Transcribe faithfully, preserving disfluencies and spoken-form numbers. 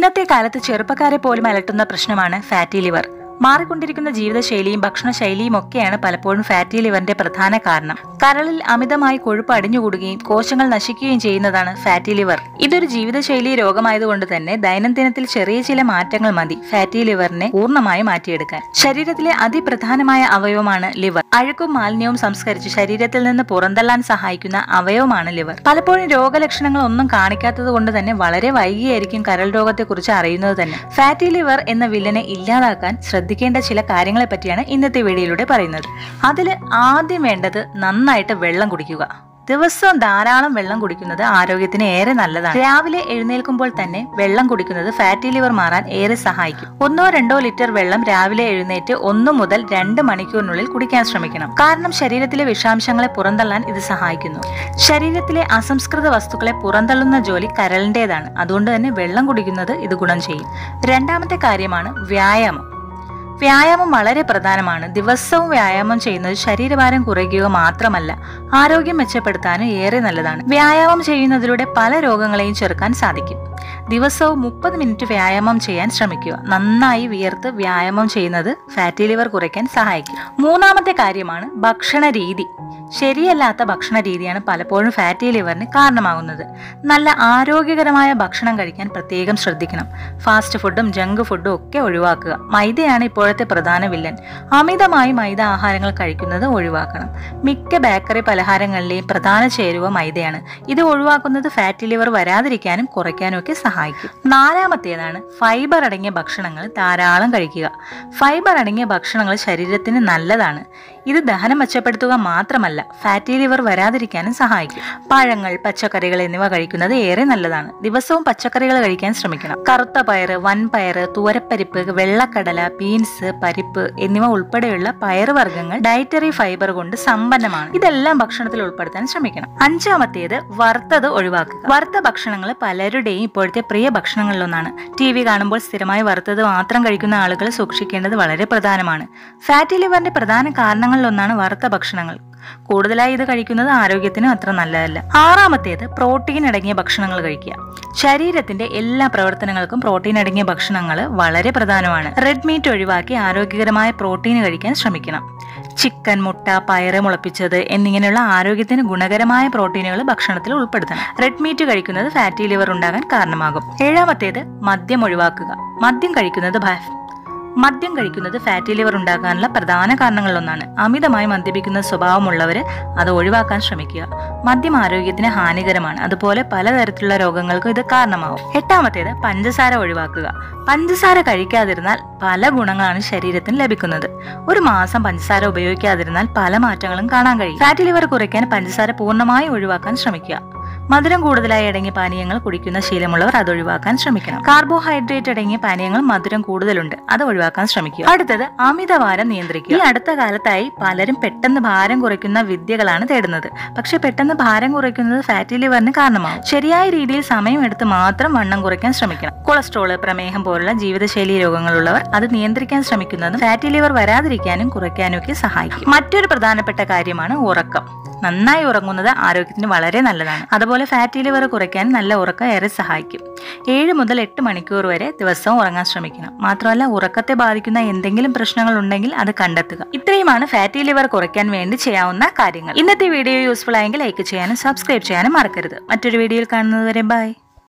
ഇന്നത്തെ കാലത്ത് ചെറുപ്പക്കാരെ പോലും അലട്ടുന്ന പ്രശ്നമാണ് ഫാറ്റി ലിവർ. മാറിക്കൊണ്ടിരിക്കുന്ന ജീവിതശൈലിയും ഭക്ഷണശൈലിയും ഒക്കെയാണ് പലപ്പോഴും ഫാറ്റി ലിവറിന്റെ പ്രധാന കാരണം. കരളിൽ അമിതമായി കൊഴുപ്പ് അടിഞ്ഞുകൂടുകയും കോശങ്ങൾ നശിക്കുകയും ചെയ്യുന്നതാണ് ഫാറ്റി ലിവർ. ഇതൊരു ജീവിതശൈലി രോഗമായതുകൊണ്ട് തന്നെ ദൈനംദിനത്തിൽ ചെറിയ ചില മാറ്റങ്ങൾ മതി ഫാറ്റി ലിവറിനെ പൂർണ്ണമായി മാറ്റിയെടുക്കാൻ. ശരീരത്തിലെ അതിപ്രധാനമായ അവയവമാണ് ലിവർ. അഴുക്കും മാലിന്യവും സംസ്കരിച്ച് ശരീരത്തിൽ നിന്ന് പുറന്തള്ളാൻ സഹായിക്കുന്ന അവയവമാണ് ലിവർ. പലപ്പോഴും രോഗലക്ഷണങ്ങൾ ഒന്നും കാണിക്കാത്തത് കൊണ്ട് തന്നെ വളരെ വൈകിയായിരിക്കും കരൾ രോഗത്തെക്കുറിച്ച് അറിയുന്നത് തന്നെ. ഫാറ്റി ലിവർ എന്ന വില്ലനെ ഇല്ലാതാക്കാൻ ശ്രദ്ധിക്കേണ്ട ചില കാര്യങ്ങളെ പറ്റിയാണ് ഇന്നത്തെ വീഡിയോയിലൂടെ പറയുന്നത്. അതിൽ ആദ്യം വേണ്ടത് നന്നായിട്ട് വെള്ളം കുടിക്കുക. ദിവസവും ധാരാളം വെള്ളം കുടിക്കുന്നത് ആരോഗ്യത്തിന് ഏറെ നല്ലതാണ്. രാവിലെ എഴുന്നേൽക്കുമ്പോൾ തന്നെ വെള്ളം കുടിക്കുന്നത് ഫാറ്റി ലിവർ മാറാൻ ഏറെ സഹായിക്കും. ഒന്നോ രണ്ടോ ലിറ്റർ വെള്ളം രാവിലെ എഴുന്നേറ്റ് ഒന്നു മുതൽ രണ്ട് മണിക്കൂറിനുള്ളിൽ കുടിക്കാൻ ശ്രമിക്കണം. കാരണം ശരീരത്തിലെ വിഷാംശങ്ങളെ പുറന്തള്ളാൻ ഇത് സഹായിക്കുന്നു. ശരീരത്തിലെ അസംസ്കൃത വസ്തുക്കളെ പുറന്തള്ളുന്ന ജോലി കരളിന്റേതാണ്. അതുകൊണ്ട് തന്നെ വെള്ളം കുടിക്കുന്നത് ഇത് ഗുണം ചെയ്യും. രണ്ടാമത്തെ കാര്യമാണ് വ്യായാമം. വ്യായാമം വളരെ പ്രധാനമാണ്. ദിവസവും വ്യായാമം ചെയ്യുന്നത് ശരീരഭാരം കുറയ്ക്കുക മാത്രമല്ല, ആരോഗ്യം മെച്ചപ്പെടുത്താനും ഏറെ നല്ലതാണ്. വ്യായാമം ചെയ്യുന്നതിലൂടെ പല രോഗങ്ങളെയും ചെറുക്കാൻ സാധിക്കും. ദിവസവും മുപ്പത് മിനിറ്റ് വ്യായാമം ചെയ്യാൻ ശ്രമിക്കുക. നന്നായി വിയർത്ത് വ്യായാമം ചെയ്യുന്നത് ഫാറ്റി ലിവർ കുറയ്ക്കാൻ സഹായിക്കും. മൂന്നാമത്തെ കാര്യമാണ് ഭക്ഷണ രീതി. ശരിയല്ലാത്ത ഭക്ഷണ രീതിയാണ് പലപ്പോഴും ഫാറ്റി ലിവറിന് കാരണമാകുന്നത്. നല്ല ആരോഗ്യകരമായ ഭക്ഷണം കഴിക്കാൻ പ്രത്യേകം ശ്രദ്ധിക്കണം. ഫാസ്റ്റ് ഫുഡും ജങ്ക് ഫുഡും ഒക്കെ ഒഴിവാക്കുക. മൈദയാണ് ഇപ്പോഴത്തെ പ്രധാന വില്ലൻ. അമിതമായി മൈദ ആഹാരങ്ങൾ കഴിക്കുന്നത് ഒഴിവാക്കണം. മിക്ക ബേക്കറി പലഹാരങ്ങളിലെയും പ്രധാന ചേരുവ മൈദയാണ്. ഇത് ഒഴിവാക്കുന്നത് ഫാറ്റി ലിവർ വരാതിരിക്കാനും കുറയ്ക്കാനും ഒക്കെ സഹായിക്കും. നാലാമത്തേതാണ് ഫൈബർ അടങ്ങിയ ഭക്ഷണങ്ങൾ ധാരാളം കഴിക്കുക. ഫൈബർ അടങ്ങിയ ഭക്ഷണങ്ങൾ ശരീരത്തിന് നല്ലതാണ്. ഇത് ദഹനം മെച്ചപ്പെടുത്തുക മാത്രമല്ല, ഫാറ്റി ലിവർ വരാതിരിക്കാനും സഹായിക്കും. പഴങ്ങൾ, പച്ചക്കറികൾ എന്നിവ കഴിക്കുന്നത് ഏറെ നല്ലതാണ്. ദിവസവും പച്ചക്കറികൾ കഴിക്കാൻ ശ്രമിക്കണം. കറുത്ത പയറ്, വൻപയറ്, തുവരപ്പരിപ്പ്, വെള്ളക്കടല, ബീൻസ്, പരിപ്പ് എന്നിവ ഉൾപ്പെടെയുള്ള പയറുവർഗ്ഗങ്ങൾ ഡയറ്ററി ഫൈബർ കൊണ്ട് സമ്പന്നമാണ്. ഇതെല്ലാം ഭക്ഷണത്തിൽ ഉൾപ്പെടുത്താൻ ശ്രമിക്കണം. അഞ്ചാമത്തേത് വറുത്തത് ഒഴിവാക്കുക. വറുത്ത ഭക്ഷണങ്ങൾ പലരുടെയും ഇപ്പോഴത്തെ പ്രിയ ഭക്ഷണങ്ങളിലൊന്നാണ്. ടി വി കാണുമ്പോൾ സ്ഥിരമായി വറുത്തത് മാത്രം കഴിക്കുന്ന ആളുകൾ സൂക്ഷിക്കേണ്ടത് വളരെ പ്രധാനമാണ്. ഫാറ്റി ലിവറിന്റെ പ്രധാന കാരണങ്ങളിലൊന്നാണ് വറുത്ത ഭക്ഷണങ്ങൾ. കൂടുതലായി ഇത് കഴിക്കുന്നത് ആരോഗ്യത്തിന് അത്ര നല്ലതല്ല. ആറാമത്തേത് പ്രോട്ടീൻ അടങ്ങിയ ഭക്ഷണങ്ങൾ കഴിക്കുക. ശരീരത്തിന്റെ എല്ലാ പ്രവർത്തനങ്ങൾക്കും പ്രോട്ടീൻ അടങ്ങിയ ഭക്ഷണങ്ങൾ വളരെ പ്രധാനമാണ്. റെഡ് മീറ്റ് ഒഴിവാക്കി ആരോഗ്യകരമായ പ്രോട്ടീൻ കഴിക്കാൻ ശ്രമിക്കണം. ചിക്കൻ, മുട്ട, പയറ് മുളപ്പിച്ചത് എന്നിങ്ങനെയുള്ള ആരോഗ്യത്തിന് ഗുണകരമായ പ്രോട്ടീനുകൾ ഭക്ഷണത്തിൽ ഉൾപ്പെടുത്തണം. റെഡ് മീറ്റ് കഴിക്കുന്നത് ഫാറ്റി ലിവർ ഉണ്ടാകാൻ കാരണമാകും. ഏഴാമത്തേത് മദ്യം ഒഴിവാക്കുക. മദ്യം കഴിക്കുന്നത് മദ്യം കഴിക്കുന്നത് ഫാറ്റി ലിവർ ഉണ്ടാകാനുള്ള പ്രധാന കാരണങ്ങളിലൊന്നാണ്. അമിതമായി മദ്യപിക്കുന്ന സ്വഭാവമുള്ളവര് അത് ഒഴിവാക്കാൻ ശ്രമിക്കുക. മദ്യം ആരോഗ്യത്തിന് ഹാനികരമാണ്. അതുപോലെ പലതരത്തിലുള്ള രോഗങ്ങൾക്കും ഇത് കാരണമാവും. എട്ടാമത്തേത് പഞ്ചസാര ഒഴിവാക്കുക. പഞ്ചസാര കഴിക്കാതിരുന്നാൽ പല ഗുണങ്ങളാണ് ശരീരത്തിന് ലഭിക്കുന്നത്. ഒരു മാസം പഞ്ചസാര ഉപയോഗിക്കാതിരുന്നാൽ പല മാറ്റങ്ങളും കാണാൻ കഴിയും. ഫാറ്റി ലിവർ കുറയ്ക്കാൻ പഞ്ചസാര പൂർണ്ണമായി ഒഴിവാക്കാൻ ശ്രമിക്കുക. മധുരം കൂടുതലായി അടങ്ങിയ പാനീയങ്ങൾ കുടിക്കുന്ന ശീലമുള്ളവർ അത് ഒഴിവാക്കാൻ ശ്രമിക്കണം. കാർബോഹൈഡ്രേറ്റ് അടങ്ങിയ പാനീയങ്ങൾ മധുരം കൂടുതലുണ്ട്, അത് ഒഴിവാക്കാൻ ശ്രമിക്കുക. അടുത്തത് അമിതഭാരം നിയന്ത്രിക്കുക. ഈ അടുത്ത കാലത്തായി പലരും പെട്ടെന്ന് ഭാരം കുറയ്ക്കുന്ന വിദ്യകളാണ് തേടുന്നത്. പക്ഷെ പെട്ടെന്ന് ഭാരം കുറയ്ക്കുന്നത് ഫാറ്റി ലിവറിന് കാരണമാകും. ശരിയായ രീതിയിൽ സമയമെടുത്ത് മാത്രം വണ്ണം കുറയ്ക്കാൻ ശ്രമിക്കണം. കൊളസ്ട്രോള്, പ്രമേഹം പോലുള്ള ജീവിതശൈലി രോഗങ്ങളുള്ളവർ അത് നിയന്ത്രിക്കാൻ ശ്രമിക്കുന്നതും ഫാറ്റി ലിവർ വരാതിരിക്കാനും കുറയ്ക്കാനും ഒക്കെ സഹായിക്കും. മറ്റൊരു പ്രധാനപ്പെട്ട കാര്യമാണ് ഉറക്കം. നന്നായി ഉറങ്ങുന്നത് ആരോഗ്യത്തിന് വളരെ നല്ലതാണ്. അതുപോലെ ഫാറ്റി ലിവർ കുറയ്ക്കാൻ നല്ല ഉറക്കം ഏറെ സഹായിക്കും. ഏഴ് മുതൽ എട്ട് മണിക്കൂർ വരെ ദിവസവും ഉറങ്ങാൻ ശ്രമിക്കണം. മാത്രമല്ല, ഉറക്കത്തെ ബാധിക്കുന്ന എന്തെങ്കിലും പ്രശ്നങ്ങൾ ഉണ്ടെങ്കിൽ അത് കണ്ടെത്തുക. ഇത്രയുമാണ് ഫാറ്റി ലിവർ കുറയ്ക്കാൻ വേണ്ടി ചെയ്യാവുന്ന കാര്യങ്ങൾ. ഇന്നത്തെ വീഡിയോ യൂസ്ഫുൾ ആയെങ്കിൽ ലൈക്ക് ചെയ്യാനും സബ്സ്ക്രൈബ് ചെയ്യാനും മറക്കരുത്. മറ്റൊരു വീഡിയോയിൽ കാണുന്നത് വരെ ബൈ.